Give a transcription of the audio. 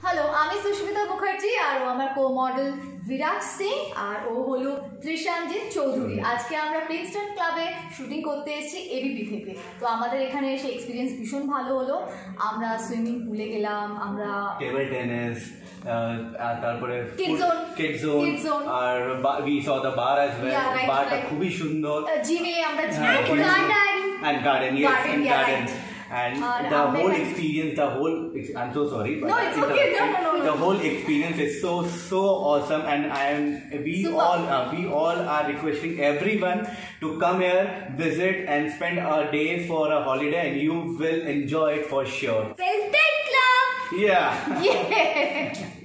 Hello, আমি সুশমিতা মুখার্জি আর ও আমার কো-মডেল বিরাট সিং আর ও হলো ত্রিশানজিৎ চৌধুরী। আজকে আমরা প্রিন্সটন ক্লাবে শুটিং করতে এসেছি এবিপি থেকে। তো আমাদের এখানে এসে এক্সপিরিয়েন্স ভীষণ ভালো হলো। আমরা সুইমিং পুলে গেলাম, আমরা টেবল টেনিস, তারপরে কিড জোন আর we saw the bar as well. বারটা খুবই সুন্দর। জিমে আমরা garden. And the whole experience, I'm so sorry, but no, it's okay. No. The whole experience is so awesome, and we all are requesting everyone to come here, visit, and spend a day for a holiday, and you will enjoy it for sure. Princeton Club. Yeah.